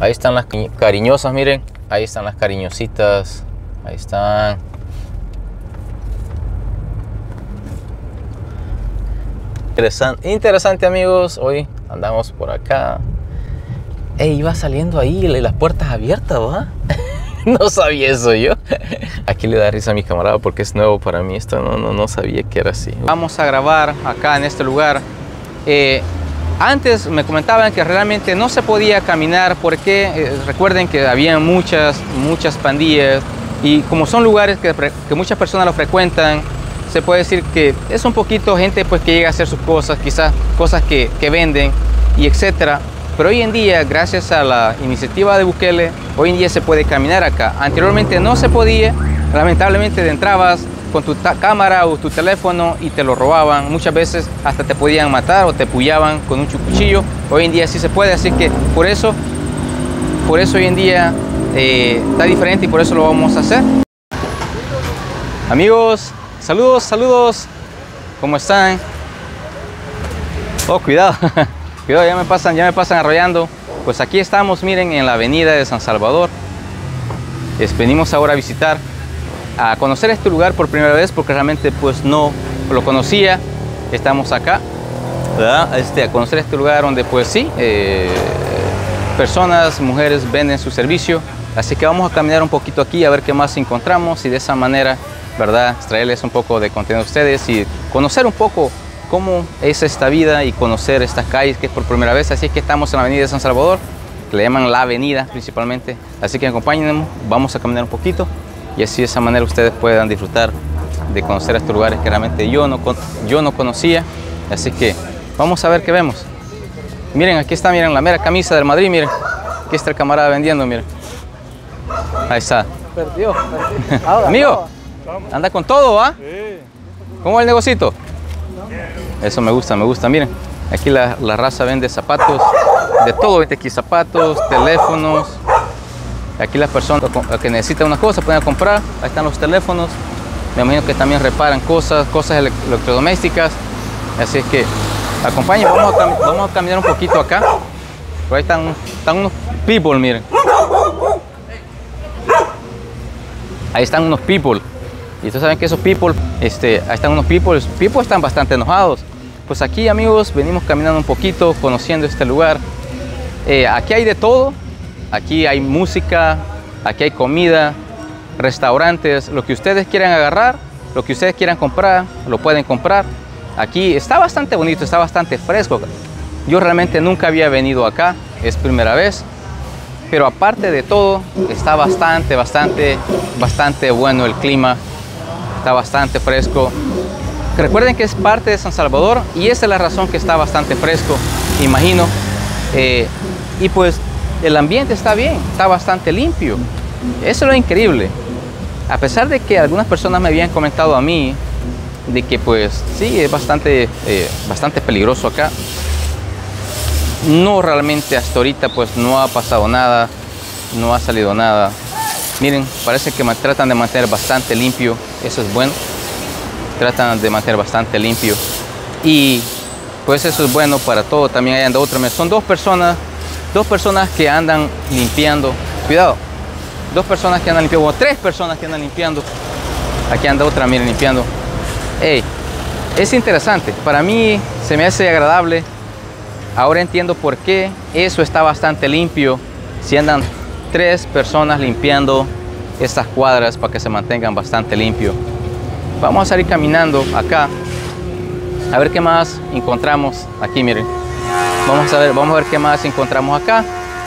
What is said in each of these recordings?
Ahí están las cariñosas, miren. Ahí están las cariñositas. Ahí están. Interesante, amigos. Hoy andamos por acá. Ey, iba saliendo ahí las puertas abiertas, ¿va? No sabía eso yo. Aquí le da risa a mi camarada porque es nuevo para mí. Esto no sabía que era así. Vamos a grabar acá en este lugar. Antes me comentaban que realmente no se podía caminar porque recuerden que había muchas pandillas y como son lugares que muchas personas lo frecuentan, se puede decir que es un poquito gente pues que llega a hacer sus cosas, quizás cosas que venden y etcétera. Pero hoy en día, gracias a la iniciativa de Bukele, hoy en día se puede caminar acá. Anteriormente no se podía, lamentablemente entrabas con tu cámara o tu teléfono y te lo robaban. Muchas veces hasta te podían matar o te pullaban con un cuchillo. Hoy en día sí se puede, así que por eso hoy en día está diferente y por eso lo vamos a hacer. Amigos, saludos. ¿Cómo están? Oh, cuidado. Cuidado, ya me pasan arrollando. Pues aquí estamos, miren, en la avenida de San Salvador. Venimos ahora a visitar, a conocer este lugar por primera vez porque realmente pues no lo conocía. Estamos acá, ¿verdad? A conocer este lugar donde pues sí, personas, mujeres venden su servicio. Así que vamos a caminar un poquito aquí a ver qué más encontramos y de esa manera, ¿verdad?, traerles un poco de contenido a ustedes y conocer un poco cómo es esta vida y conocer estas calles que es por primera vez. Así que estamos en la avenida de San Salvador, que le llaman la avenida principalmente. Así que acompáñenme, vamos a caminar un poquito y así de esa manera ustedes puedan disfrutar de conocer estos lugares que realmente yo no conocía. Así que vamos a ver qué vemos. Miren, aquí está, miren, la mera camisa del Madrid, miren. Aquí está el camarada vendiendo, miren. Ahí está. Perdió. Amigo, anda con todo, ¿va? Sí. ¿Cómo va el negocito? Eso me gusta, miren. Aquí la raza vende zapatos, de todo, vende aquí zapatos, teléfonos. Aquí las personas que necesitan una cosa pueden comprar. Ahí están los teléfonos. Me imagino que también reparan cosas electrodomésticas. Así es que acompáñenme, vamos a caminar un poquito acá. Por ahí están unos people, miren. Ahí están unos people. Y ustedes saben que esos people, ahí están unos people. Los people están bastante enojados. Pues aquí, amigos, venimos caminando un poquito, conociendo este lugar. Aquí hay de todo. Aquí hay música, aquí hay comida, restaurantes. Lo que ustedes quieran agarrar, lo que ustedes quieran comprar, lo pueden comprar. Aquí está bastante bonito, está bastante fresco. Yo realmente nunca había venido acá, es primera vez. Pero aparte de todo, está bastante bueno el clima. Está bastante fresco. Recuerden que es parte de San Salvador y esa es la razón que está bastante fresco, imagino. Y pues el ambiente está bien, está bastante limpio. Eso es lo increíble. A pesar de que algunas personas me habían comentado a mí de que pues sí, es bastante peligroso acá. No, realmente hasta ahorita pues no ha pasado nada, no ha salido nada. Miren, parece que tratan de mantener bastante limpio, eso es bueno. Tratan de mantener bastante limpio y pues eso es bueno para todo. También hay otra, son dos personas que andan limpiando. Cuidado, dos personas que andan limpiando, o tres personas que andan limpiando. Aquí anda otra, miren, limpiando. Hey, es interesante, para mí se me hace agradable. Ahora entiendo por qué eso está bastante limpio. Si andan tres personas limpiando estas cuadras para que se mantengan bastante limpio. Vamos a salir caminando acá a ver qué más encontramos aquí, miren. Vamos a ver qué más encontramos acá.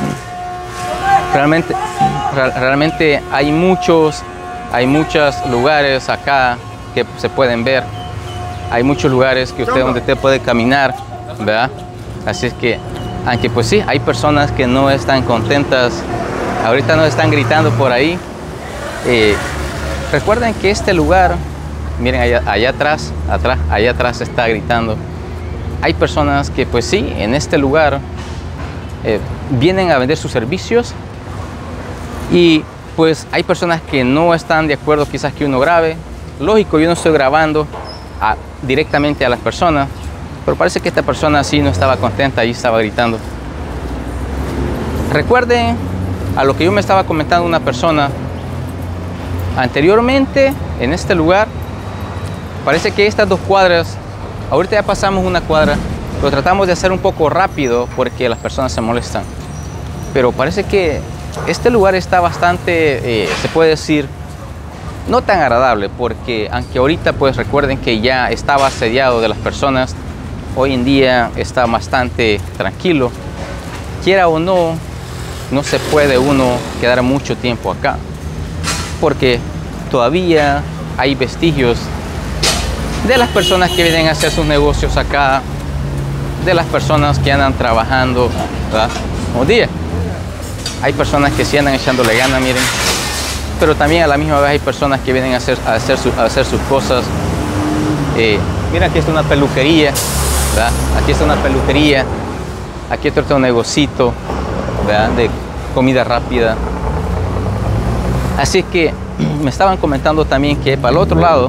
Realmente hay muchos lugares acá que se pueden ver. Hay muchos lugares que donde usted puede caminar, ¿verdad? Así es que, aunque pues sí, hay personas que no están contentas. Ahorita nos están gritando por ahí. Recuerden que este lugar, miren allá atrás está gritando. Hay personas que pues sí, en este lugar vienen a vender sus servicios y pues hay personas que no están de acuerdo quizás que uno grabe. Lógico, yo no estoy grabando directamente a las personas, pero parece que esta persona sí no estaba contenta y estaba gritando. Recuerden a lo que yo me estaba comentando una persona anteriormente en este lugar. Parece que estas 2 cuadras, ahorita ya pasamos una cuadra, lo tratamos de hacer un poco rápido porque las personas se molestan. Pero parece que este lugar está bastante, se puede decir, no tan agradable, porque aunque ahorita pues recuerden que ya estaba asediado de las personas, hoy en día está bastante tranquilo. Quiera o no, no se puede uno quedar mucho tiempo acá, porque todavía hay vestigios de las personas que vienen a hacer sus negocios acá, de las personas que andan trabajando, ¿verdad? Buenos días. Hay personas que sí andan echándole ganas, miren, pero también a la misma vez hay personas que vienen a hacer sus cosas. Mira, aquí está una peluquería, ¿verdad? Aquí está una peluquería, aquí está un negocito, ¿verdad? De comida rápida. Así que me estaban comentando también que para el otro lado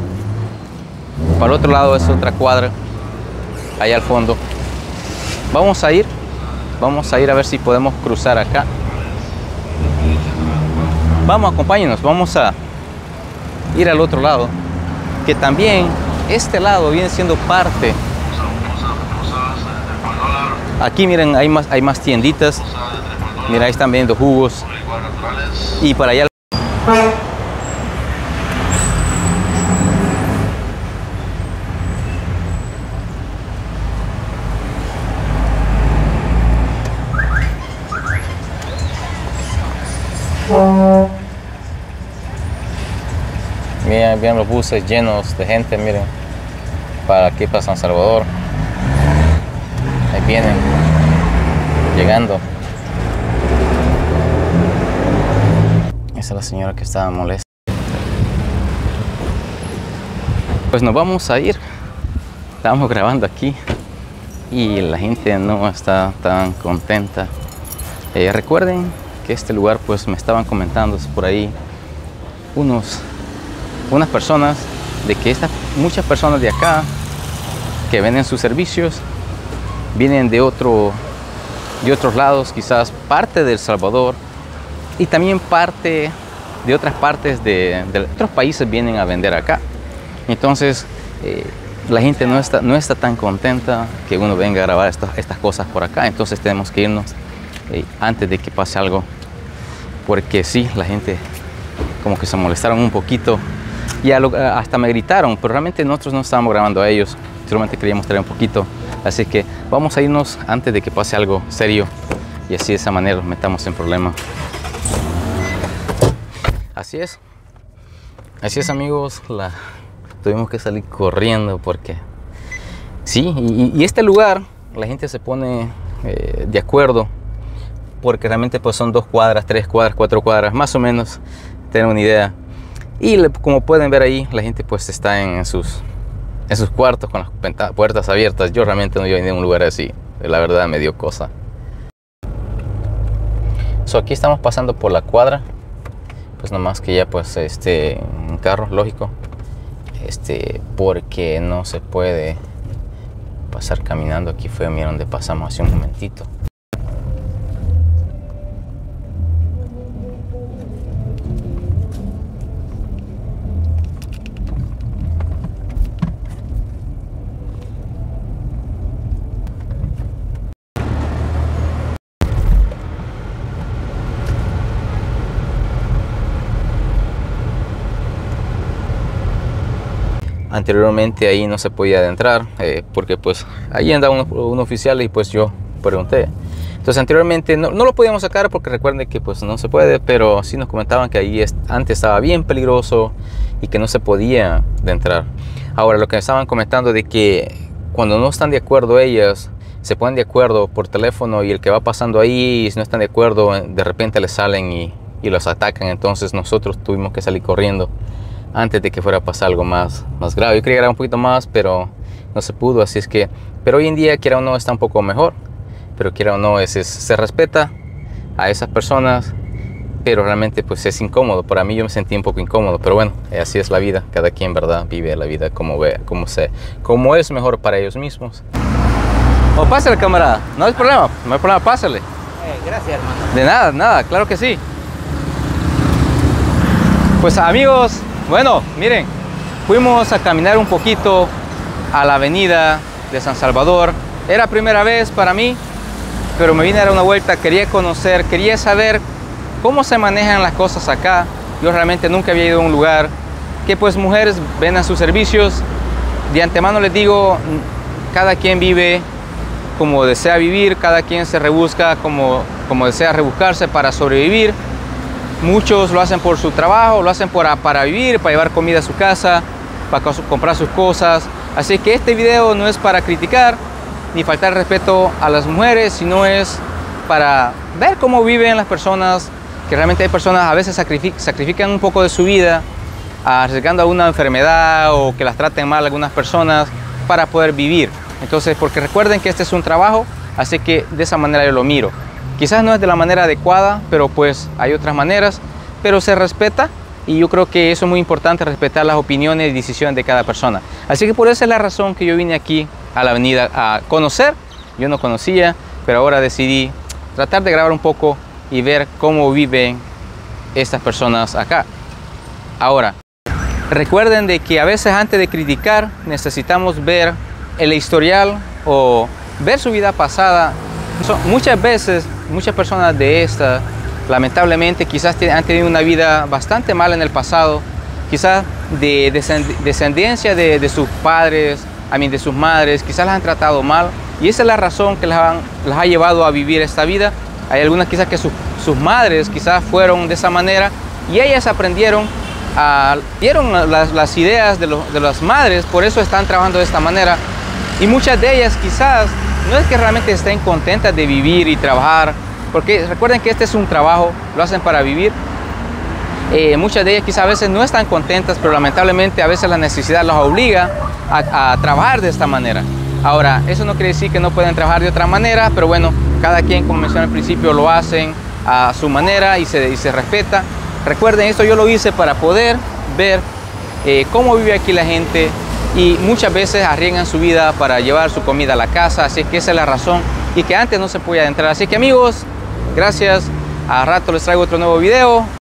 es otra cuadra, allá al fondo. Vamos a ir a ver si podemos cruzar acá. Vamos, acompáñenos, vamos a ir al otro lado, que también este lado viene siendo parte. Aquí miren, hay más tienditas. Mira, ahí están vendiendo jugos. Y para allá. Miren los buses llenos de gente, miren, para aquí, para San Salvador. Ahí vienen, llegando. Esa es la señora que estaba molesta. Pues nos vamos a ir. Estamos grabando aquí y la gente no está tan contenta. Recuerden que este lugar, pues me estaban comentando por ahí unas personas de que muchas personas de acá que venden sus servicios vienen de otros lados, quizás parte de El Salvador y también parte de otras partes de otros países vienen a vender acá. Entonces la gente no está tan contenta que uno venga a grabar estas cosas por acá. Entonces tenemos que irnos antes de que pase algo, porque sí, la gente como que se molestaron un poquito y hasta me gritaron, pero realmente nosotros no estábamos grabando a ellos, solamente queríamos traer un poquito. Así que vamos a irnos antes de que pase algo serio y así de esa manera nos metamos en problemas. Así es amigos, tuvimos que salir corriendo porque sí, y este lugar la gente se pone de acuerdo porque realmente pues son 2 cuadras, 3 cuadras, 4 cuadras, más o menos, tener una idea. Y como pueden ver ahí, la gente pues está en sus cuartos con las puertas abiertas. Yo realmente no vivo en un lugar así, la verdad me dio cosa. Aquí estamos pasando por la cuadra, pues nomás que ya pues un carro, lógico, porque no se puede pasar caminando. Aquí fue, miren, donde pasamos hace un momentito. Anteriormente ahí no se podía adentrar porque pues ahí andaban unos oficiales y pues yo pregunté. Entonces anteriormente no lo podíamos sacar porque recuerden que pues no se puede, pero sí nos comentaban que ahí antes estaba bien peligroso y que no se podía entrar. Ahora lo que estaban comentando de que cuando no están de acuerdo ellas, se ponen de acuerdo por teléfono y el que va pasando ahí, si no están de acuerdo, de repente les salen y los atacan. Entonces nosotros tuvimos que salir corriendo antes de que fuera a pasar algo más grave. Yo quería grabar un poquito más, pero no se pudo, así es que... Pero hoy en día, quiera o no, está un poco mejor. Pero quiera o no, se respeta a esas personas, pero realmente pues es incómodo. Para mí yo me sentí un poco incómodo, pero bueno, así es la vida. Cada quien, ¿verdad?, vive la vida como como es mejor para ellos mismos. O pásale, camarada, no hay problema, pásale. Gracias, hermano. De nada, nada, claro que sí. Pues amigos, bueno, miren, fuimos a caminar un poquito a la avenida de San Salvador. Era primera vez para mí, pero me vine a dar una vuelta, quería conocer, quería saber cómo se manejan las cosas acá. Yo realmente nunca había ido a un lugar que pues mujeres vendan sus servicios. De antemano les digo, cada quien vive como desea vivir, cada quien se rebusca como desea rebuscarse para sobrevivir. Muchos lo hacen por su trabajo, lo hacen para vivir, para llevar comida a su casa, para comprar sus cosas. Así que este video no es para criticar ni faltar respeto a las mujeres, sino es para ver cómo viven las personas, que realmente hay personas a veces sacrifican un poco de su vida, arriesgando alguna enfermedad o que las traten mal algunas personas para poder vivir. Entonces, porque recuerden que este es un trabajo, así que de esa manera yo lo miro. Quizás no es de la manera adecuada, pero pues hay otras maneras, pero se respeta y yo creo que eso es muy importante, respetar las opiniones y decisiones de cada persona. Así que por esa es la razón que yo vine aquí a la avenida a conocer. Yo no conocía, pero ahora decidí tratar de grabar un poco y ver cómo viven estas personas acá. Ahora, recuerden de que a veces antes de criticar necesitamos ver el historial o ver su vida pasada. Muchas veces, muchas personas de estas, lamentablemente, quizás han tenido una vida bastante mala en el pasado, quizás de descendencia de sus padres, de sus madres, quizás las han tratado mal y esa es la razón que las ha llevado a vivir esta vida. Hay algunas quizás que sus madres quizás fueron de esa manera y ellas aprendieron, dieron las ideas de las madres, por eso están trabajando de esta manera. Y muchas de ellas quizás no es que realmente estén contentas de vivir y trabajar, porque recuerden que este es un trabajo, lo hacen para vivir. Muchas de ellas quizás a veces no están contentas, pero lamentablemente a veces la necesidad las obliga a trabajar de esta manera. Ahora, eso no quiere decir que no pueden trabajar de otra manera, pero bueno, cada quien, como mencioné al principio, lo hacen a su manera y se respeta. Recuerden, esto yo lo hice para poder ver cómo vive aquí la gente y muchas veces arriesgan su vida para llevar su comida a la casa, así que esa es la razón y que antes no se podía entrar. Así que amigos, gracias, a rato les traigo otro nuevo video.